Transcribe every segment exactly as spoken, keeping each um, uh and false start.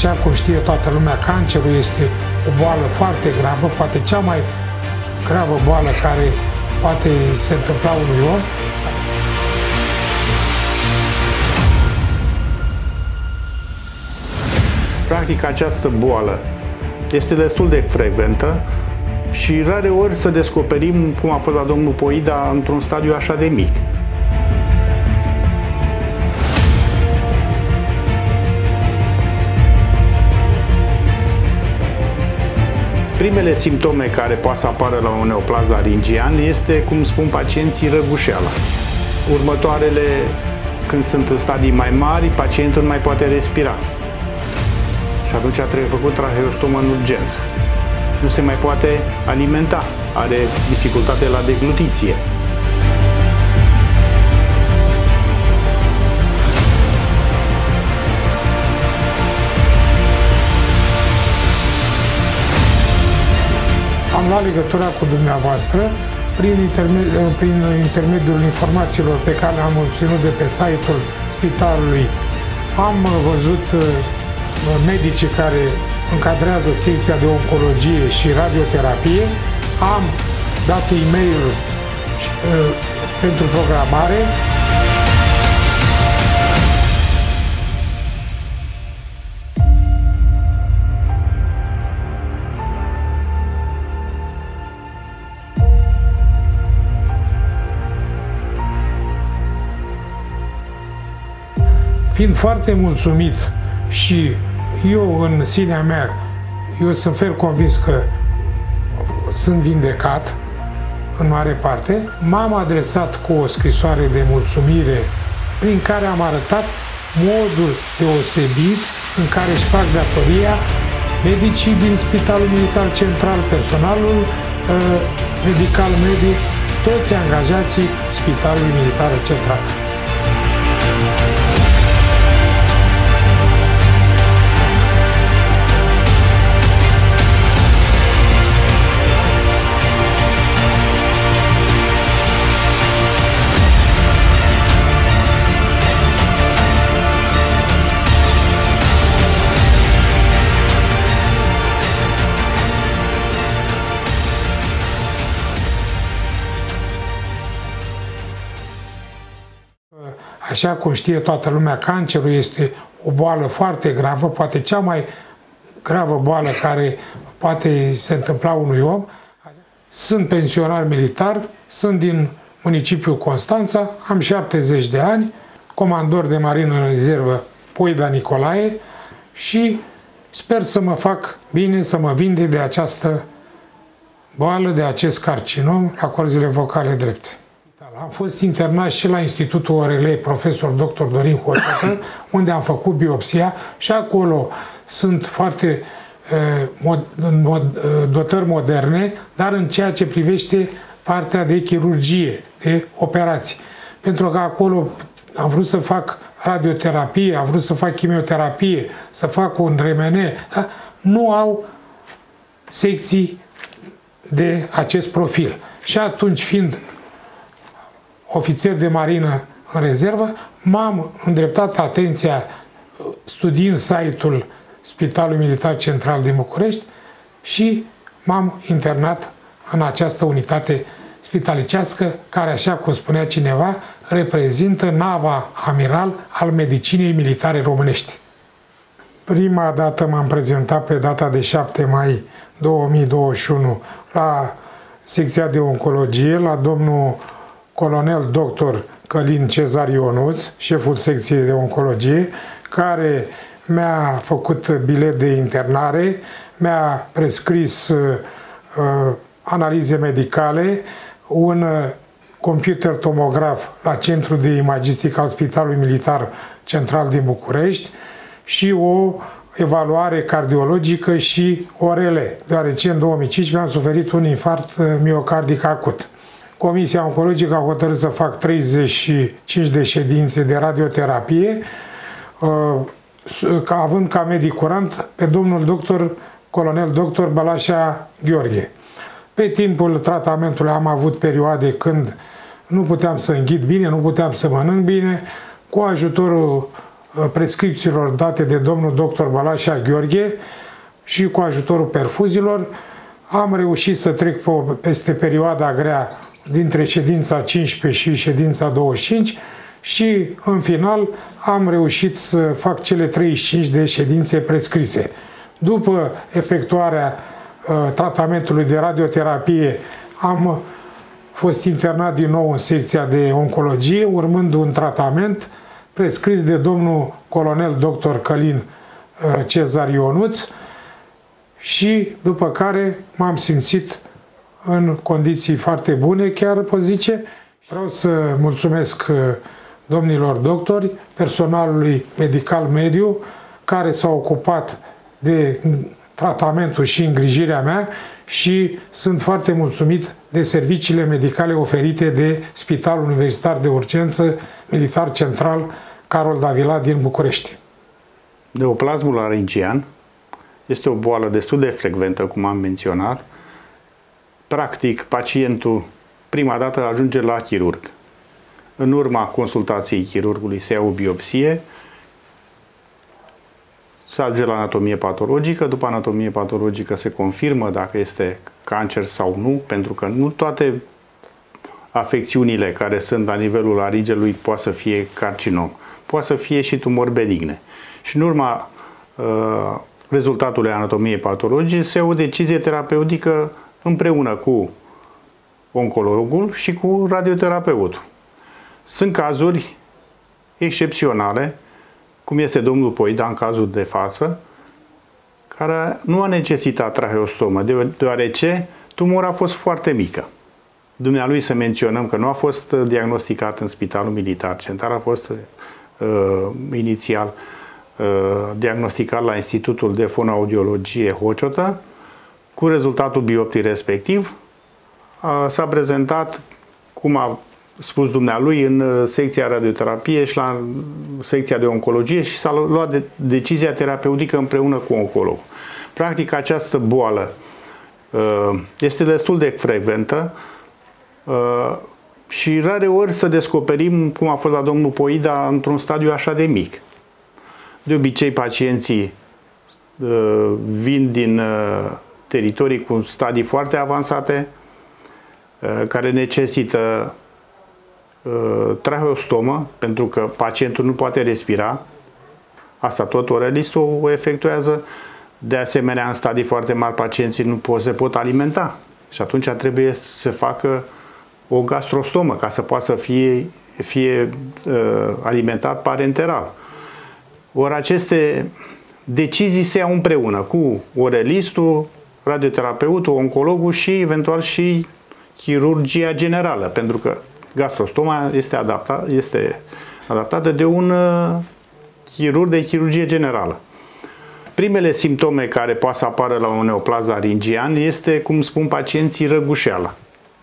Așa cum știe toată lumea, cancerul este o boală foarte gravă, poate cea mai gravă boală care poate se întâmpla unui om. Practic, această boală este destul de frecventă și rare ori să descoperim, cum a fost la domnul Poida, într-un stadiu așa de mic. Primele simptome care poate să apară la un neoplas laringian este, cum spun pacienții, răgușeala. Următoarele, când sunt în stadii mai mari, pacientul nu mai poate respira. Și atunci trebuie făcut traheostomă în urgență. Nu se mai poate alimenta, are dificultate la deglutiție. Am luat legătura cu dumneavoastră prin, interme prin intermediul informațiilor pe care le-am obținut de pe site-ul spitalului. Am văzut medicii care încadrează secția de oncologie și radioterapie. Am dat e-mail pentru programare. Fiind foarte mulțumit și eu în sinea mea, eu sunt fer convins că sunt vindecat în mare parte, m-am adresat cu o scrisoare de mulțumire prin care am arătat modul deosebit în care își fac datoria medicii din Spitalul Militar Central, personalul uh, medical medic, toți angajații Spitalului Militar Central. Așa cum știe toată lumea, cancerul este o boală foarte gravă, poate cea mai gravă boală care poate se întâmpla unui om. Sunt pensionar militar, sunt din municipiul Constanța, am șaptezeci de ani, comandor de marină în rezervă Poida Nicolae și sper să mă fac bine, să mă vinde de această boală, de acest carcinom la corzile vocale drepte. Am fost internat și la Institutul Orelei, profesor doctor Dorin Hoțecă, unde am făcut biopsia și acolo sunt foarte uh, mod, mod, uh, dotări moderne, dar în ceea ce privește partea de chirurgie, de operații. Pentru că acolo am vrut să fac radioterapie, am vrut să fac chimioterapie, să fac un R M N, da? Nu au secții de acest profil. Și atunci, fiind ofițer de marină în rezervă, m-am îndreptat atenția studiind site-ul Spitalului Militar Central din București și m-am internat în această unitate spitalicească care, așa cum spunea cineva, reprezintă nava amiral al medicinei militare românești. Prima dată m-am prezentat pe data de șapte mai două mii douăzeci și unu la secția de oncologie, la domnul colonel doctor Călin Cezar Ionuț, șeful secției de oncologie, care mi-a făcut bilet de internare, mi-a prescris uh, analize medicale, un uh, computer tomograf la Centrul de Imagistică al Spitalului Militar Central din București și o evaluare cardiologică și O R L, deoarece în două mii cincisprezece am suferit un infarct miocardic acut. Comisia Oncologică a hotărât să fac treizeci și cinci de ședințe de radioterapie, având ca medic curant pe domnul doctor, colonel doctor Bălașa Gheorghe. Pe timpul tratamentului am avut perioade când nu puteam să înghit bine, nu puteam să mănânc bine. Cu ajutorul prescripțiilor date de domnul doctor Balașa Gheorghe și cu ajutorul perfuzilor am reușit să trec peste perioada grea dintre ședința cincisprezece și ședința douăzeci și cinci și în final am reușit să fac cele treizeci și cinci de ședințe prescrise. După efectuarea uh, tratamentului de radioterapie am fost internat din nou în secția de oncologie, urmând un tratament prescris de domnul colonel doctor Călin uh, Cezar Ionuț și după care m-am simțit în condiții foarte bune, chiar pot zice. Vreau să mulțumesc uh, domnilor doctori, personalului medical mediu, care s-au ocupat de tratamentul și îngrijirea mea și sunt foarte mulțumit de serviciile medicale oferite de Spitalul Universitar de Urgență Militar Central Carol Davila din București. Neoplasmul laringian este o boală destul de frecventă, cum am menționat. Practic, pacientul prima dată ajunge la chirurg. În urma consultației chirurgului se ia o biopsie, se ajunge la anatomie patologică, după anatomie patologică se confirmă dacă este cancer sau nu, pentru că nu toate afecțiunile care sunt la nivelul laringelui poate să fie carcinom, poate să fie și tumori benigne. Și în urma uh, rezultatului anatomiei patologice se ia o decizie terapeutică împreună cu oncologul și cu radioterapeutul. Sunt cazuri excepționale, cum este domnul Poida în cazul de față, care nu a necesitat traheostomă, deoarece tumora a fost foarte mică. Dumnealui să menționăm că nu a fost diagnosticat în Spitalul Militar Central, a fost uh, inițial uh, diagnosticat la Institutul de Fonoaudiologie Hociotă, cu rezultatul bioptii respectiv. Uh, s-a prezentat, cum a spus dumnealui, în secția radioterapie și la secția de oncologie și s-a luat de, decizia terapeutică împreună cu oncolog. Practic, această boală uh, este destul de frecventă uh, și rare ori să descoperim, cum a fost la domnul Poida, într-un stadiu așa de mic. De obicei, pacienții uh, vin din uh, teritorii cu stadii foarte avansate, uh, care necesită traheostomă, pentru că pacientul nu poate respira. Asta tot orelistul o efectuează. De asemenea, în stadii foarte mari, pacienții nu pot, se pot alimenta. Și atunci trebuie să se facă o gastrostomă ca să poată să fie, fie uh, alimentat parenteral. Ori aceste decizii se iau împreună cu orelistul, radioterapeutul, oncologul și eventual și chirurgia generală, pentru că gastrostoma este, adapta, este adaptată de un uh, chirurg de chirurgie generală. Primele simptome care poate să apară la un neoplasm laringian este, cum spun pacienții, răgușeala.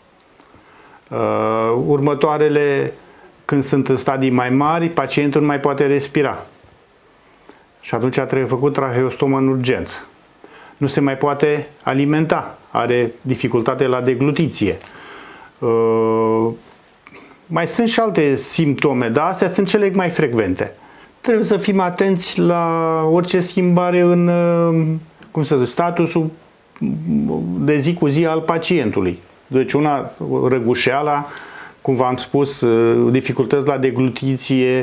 Uh, următoarele, când sunt în stadii mai mari, pacientul nu mai poate respira. Și atunci trebuie făcut traheostomă în urgență. Nu se mai poate alimenta, are dificultate la deglutiție. Uh, Mai sunt și alte simptome, dar astea sunt cele mai frecvente. Trebuie să fim atenți la orice schimbare în, cum să zic, statusul de zi cu zi al pacientului. Deci una, răgușeala, cum v-am spus, dificultăți la deglutiție,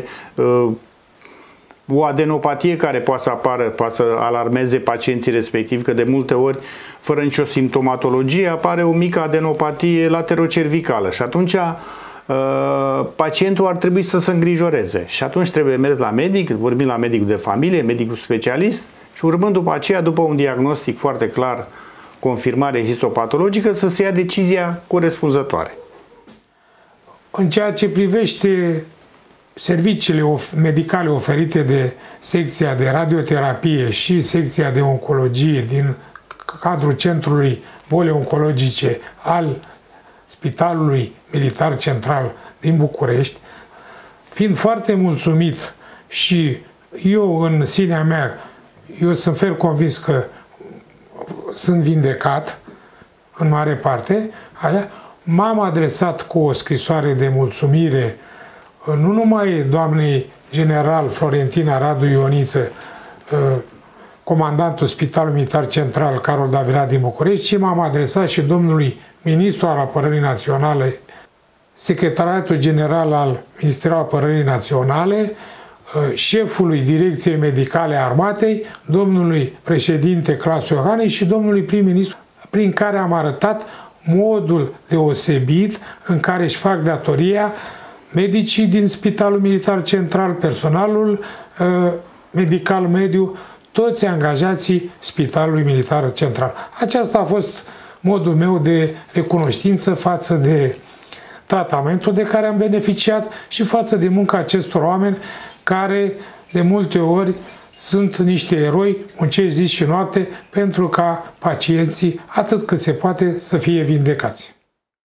o adenopatie care poate să apară, poate să alarmeze pacienții respectivi, că de multe ori, fără nicio simptomatologie, apare o mică adenopatie laterocervicală și atunci pacientul ar trebui să se îngrijoreze și atunci trebuie mers la medic, vorbim la medicul de familie, medicul specialist și urmând după aceea, după un diagnostic foarte clar, confirmare histopatologică, să se ia decizia corespunzătoare. În ceea ce privește serviciile medicale oferite de secția de radioterapie și secția de oncologie din cadrul Centrului Boli Oncologice al Spitalului Militar Central din București, fiind foarte mulțumit și eu în sinea mea, eu sunt fer convins că sunt vindecat în mare parte, m-am adresat cu o scrisoare de mulțumire nu numai doamnei general Florentina Radu Ioniță, comandantul Spitalului Militar Central Carol Davirat din București, ci m-am adresat și domnului ministru al Apărării Naționale, Secretariatul General al Ministerului Apărării Naționale, șefului Direcției Medicale a Armatei, domnului președinte Claus Iohannis și domnului prim-ministru, prin care am arătat modul deosebit în care își fac datoria medicii din Spitalul Militar Central, personalul uh, medical mediu, toți angajații Spitalului Militar Central. Aceasta a fost modul meu de recunoștință față de tratamentul de care am beneficiat și față de munca acestor oameni care de multe ori sunt niște eroi, muncesc zi și noapte pentru ca pacienții, atât cât se poate, să fie vindecați.